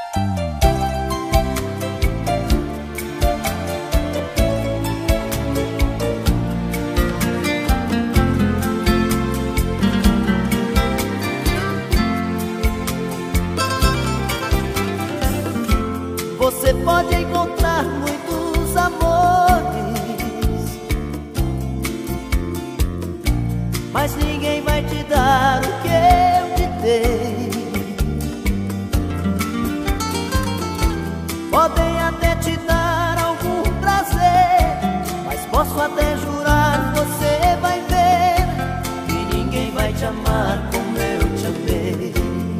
Você pode encontrar muitos amores, mas ninguém vai te dar o que eu te dei. Podem até te dar algum prazer, mas posso até jurar, você vai ver que ninguém vai te amar como eu te amei.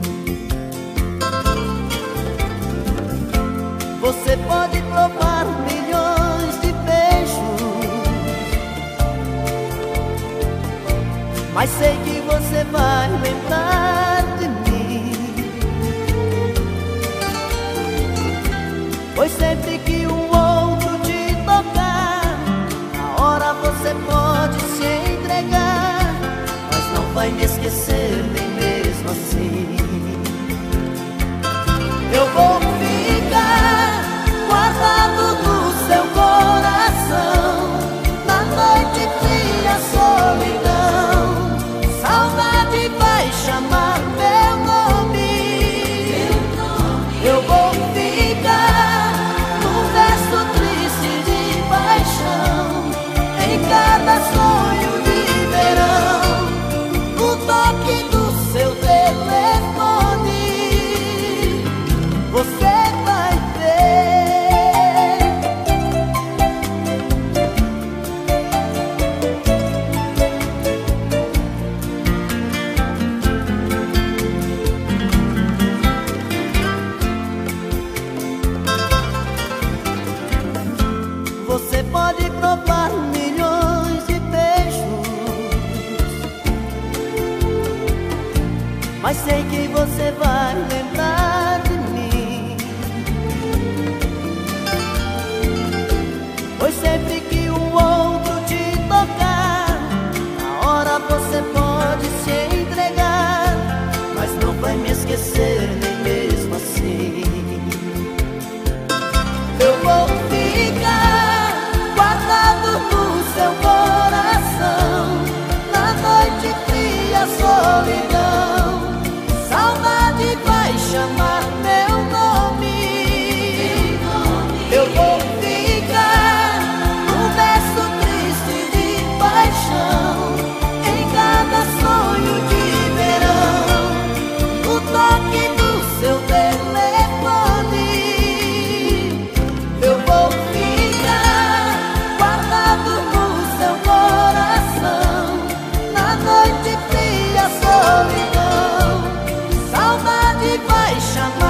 Você pode provar milhões de beijos, mas sei que você vai lembrar de mim, pois sempre que um outro te tocar, na hora você pode se entregar, mas não vai me esquecer nem mesmo assim. Eu vou ficar guardado no seu coração, na noite fria, solidão. Saudade vai chamar meu nome. Eu vou ficar num verso triste de paixão, em cada sonho de verão, no toque do seu telefone. Você vai ver. Você pode provar milhões de beijos, mas sei que você vai lembrar de mim, pois sempre que um outro te tocar, na hora você pode se entregar, mas não vai me esquecer nem mesmo assim. Eu vou ficar guardado no seu coração, na noite fria, solidão. Saudade vai chamar meu nome. Eu vou ficar num verso triste de paixão, em cada sonho de verão, no toque do seu telefone. Eu vou ficar guardado no seu coração, na noite fria, solidão. Saudade vai chamar